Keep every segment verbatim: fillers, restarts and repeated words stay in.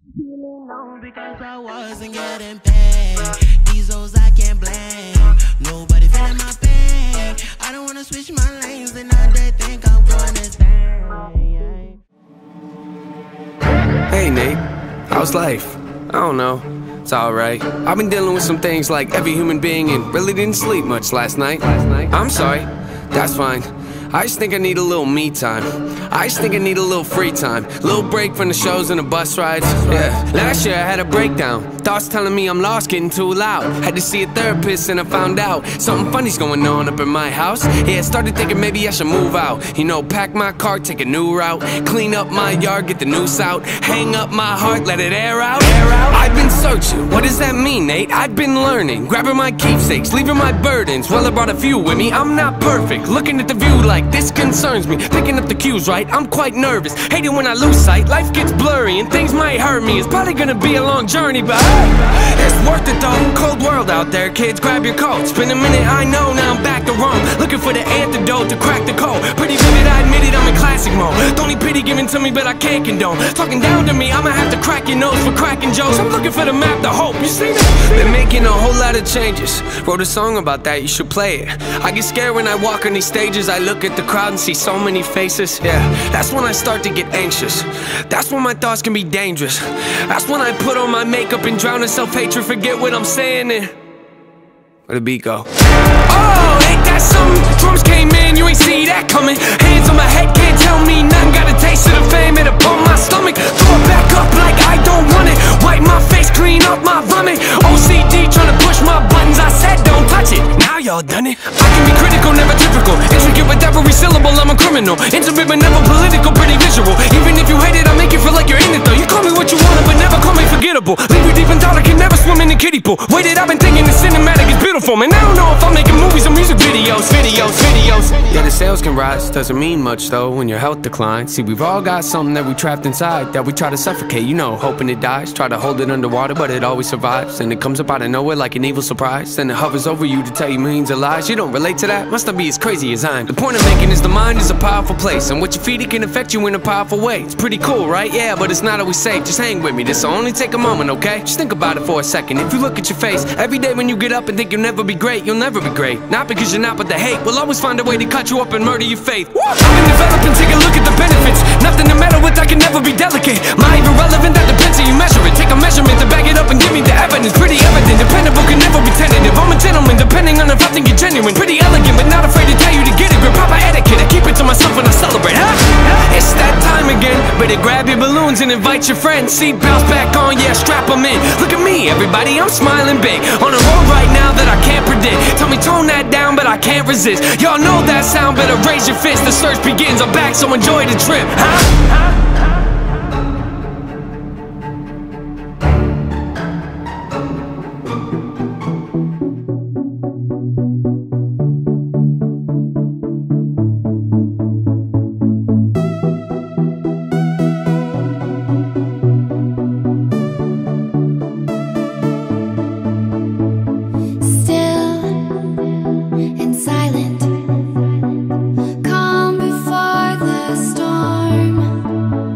Feeling low because I wasn't getting paid. These hoes I can't blame. Nobody feeling my pain. I don't wanna switch my lanes and now they think I'm gonna stay. Hey Nate, how's life? I don't know, it's alright. I've been dealing with some things like every human being and really didn't sleep much last night. I'm sorry, that's fine. I just think I need a little me time. I just think I need a little free time. Little break from the shows and the bus rides. Yeah. Last year I had a breakdown. Thoughts telling me I'm lost, getting too loud. Had to see a therapist and I found out something funny's going on up in my house. Yeah, started thinking maybe I should move out. You know, pack my car, take a new route. Clean up my yard, get the noose out. Hang up my heart, let it air out. Air out. I've been searching, what does that mean, Nate? I've been learning, grabbing my keepsakes, leaving my burdens. Well, I brought a few with me, I'm not perfect. Looking at the view like this concerns me. Picking up the cues right, I'm quite nervous. Hate it when I lose sight, life gets blurry and things might hurt me. It's probably gonna be a long journey, but hey, it's worth it though. Cold world out there, kids, grab your coats. Been a minute, I know, now I'm back to Rome. Looking for the antidote to crack the code. Pretty vivid, I admit it, I'm in classic mode. Don't need pity given to me, but I can't condone. Talking down to me, I'ma have to crack your nose for cracking jokes. I'm looking for the map, the hope, you see that? Been making a whole lot of changes. Wrote a song about that, you should play it. I get scared when I walk on these stages. I look at the crowd and see so many faces. Yeah, that's when I start to get anxious. That's when my thoughts can be dangerous. That's when I put on my makeup and drown in self-hatred. Forget what I'm saying and where the beat go? Oh, ain't that something? Drums came in, you ain't see that coming. Hands on my head, can't tell me nothing. Got a taste of the fame, it upon my stomach. Throw it back up like I don't want it. Wipe my face, clean up my vomit. O C D trying to push my buttons. I said don't touch it, now y'all done it. I can be critical, never typical. Intricate with every syllable, I'm a criminal. Intimate but never political, pretty visual. Even if you hate it, I make you feel like you're in it though. You call me what you want, but never call me forgettable. Leave you deep in thought, I can never swim in the kiddie pool. Waited, I've been thinking the cinematic is beautiful. Man, I don't know if I'm making movies or music videos, videos, videos. Yeah, the sales can rise, doesn't mean much though when your health declines. See, we've all got something that we trapped inside that we try to suffocate, you know, hoping it dies. Try to hold it underwater, but it always survives. And it comes up out of nowhere like an evil surprise. Then it hovers over you to tell you millions of lies. You don't relate to that? Must not be as crazy as I am. The point I'm making is the mind is a powerful place, and what you feed it can affect you in a powerful way. It's pretty cool, right? Yeah, but it's not always safe. Just hang with me, this'll only take a moment, okay? Just think about it for a second. If you look at your face every day when you get up and think you'll never be great, you'll never be great. Not because you're not, but the hate will always find a way to cut you up and murder your faith. I've been developing, take a look at the benefits. Nothing to meddle with, I can never be delicate. Am I even relevant? That depends how you measure it. Take a measurement to back it up and give me the evidence. Pretty evident, dependable, can never be tentative. I'm a gentleman, depending on if I think you're genuine. Pretty elegant, but not afraid to tell you to get it. Grip proper etiquette, I keep it to myself when I celebrate, huh? It's that time again. Better grab your balloons and invite your friends. Seat belts back on, yeah, strap them in. Look at me, everybody, I'm smiling big. On a road right now that I can't predict. Tell me tone that down, but I can't resist. Y'all know that sound, better raise your fist. The search begins, I'm back, so enjoy the trip, huh? Silent, calm before the storm.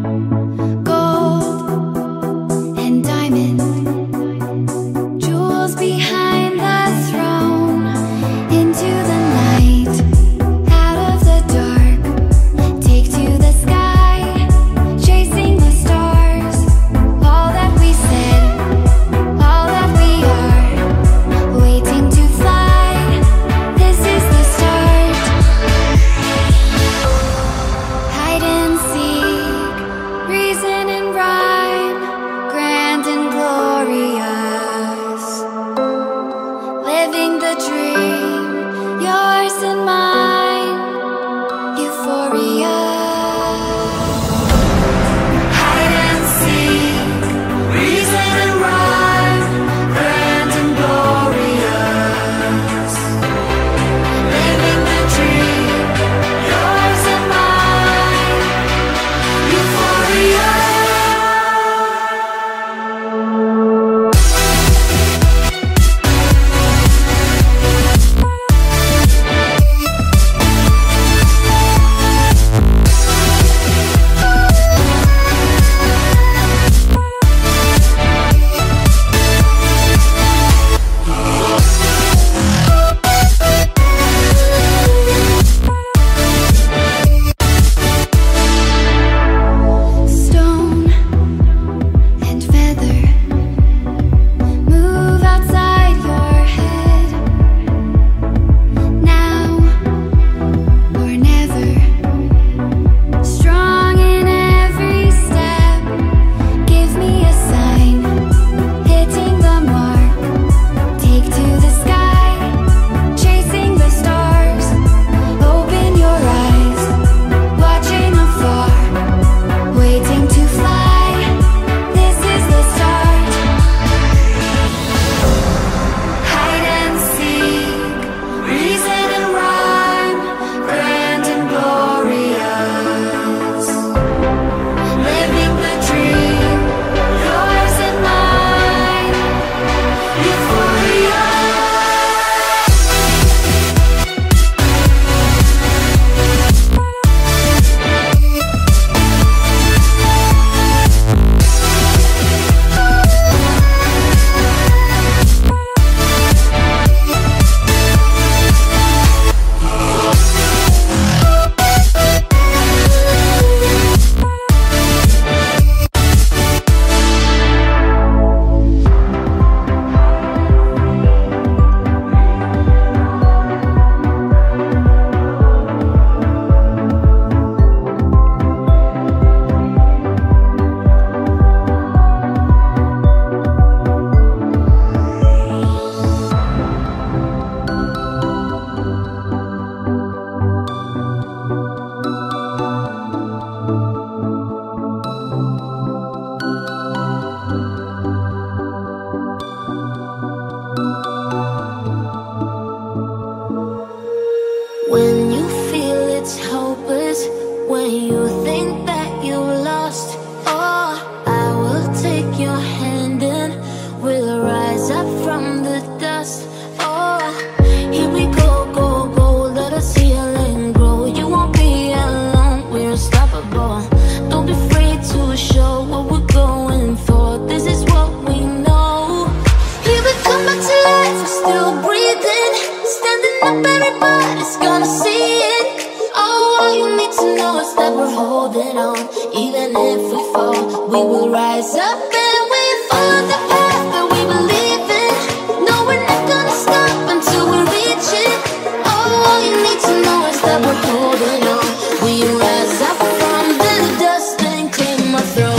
we will rise up and we follow the path that we believe in. No, we're not gonna stop until we reach it. All you need to know is that we're holding on. We rise up from the dust and clear my throat.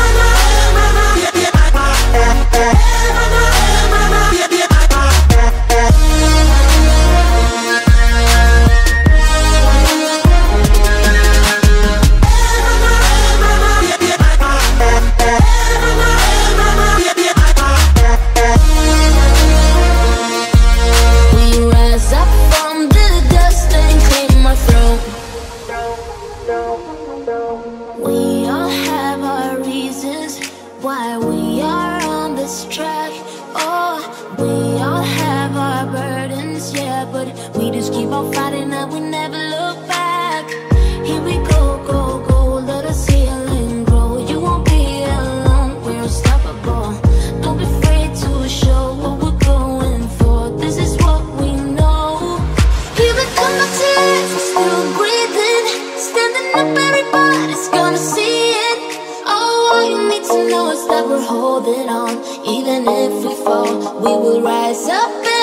We all have our reasons why we are on this track. Oh, we all have our burdens, yeah, but we just keep on fighting and we never look back. Here we go, go, go, let us heal and grow. You won't be alone, we're unstoppable. Don't be afraid to show what we're going for. This is what we know. Here we come, my tears, we're still breathing. Standing up, everybody's gonna see it. Oh, all you need to know is that we're holding on. Even if we fall, we will rise up.